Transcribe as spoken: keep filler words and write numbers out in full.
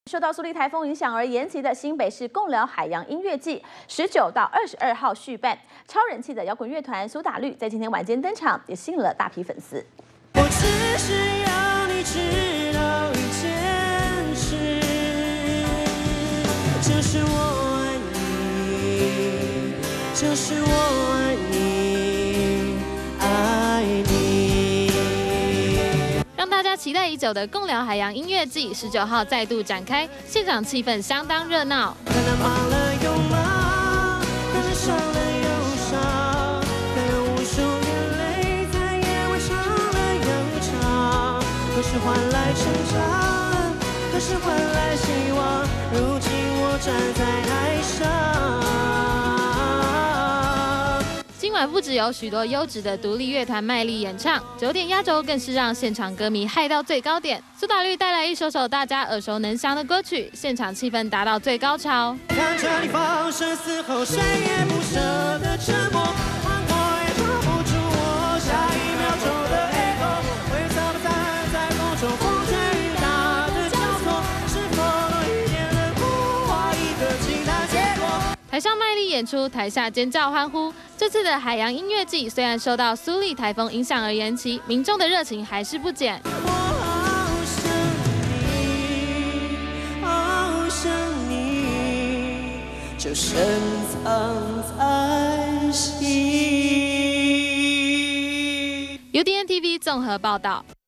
受到苏力台风影响而延期的新北市贡寮海洋音乐季，十九到二十二号续办。超人气的摇滚乐团苏打绿在今天晚间登场，也吸引了大批粉丝。 我只是要你知道一件事，就是我爱你，就是我爱你，爱你。 让大家期待已久的贡寮海洋音乐季十九号再度展开，现场气氛相当热闹。 可能忙了又忙，可能伤了又伤，可能无数眼泪在夜晚唱了又唱，可是换来成长，可是换来希望。如今我站在台上。 今晚不只有许多优质的独立乐团卖力演唱，九点压轴更是让现场歌迷嗨到最高点。苏打绿带来一首首大家耳熟能详的歌曲，现场气氛达到最高潮。 看着你放声嘶吼，谁也不舍得沉默，换我也抓不住我下一秒钟的 echo， 挥洒的散在风中，风吹雨打的交错，是否多一点的苦，画一个其他结果。 台上卖力演出，台下尖叫欢呼。这次的海洋音乐季虽然受到苏力台风影响而延期，民众的热情还是不减。 我好想你，好想你，就深藏在心。 U D N T V 综合报道。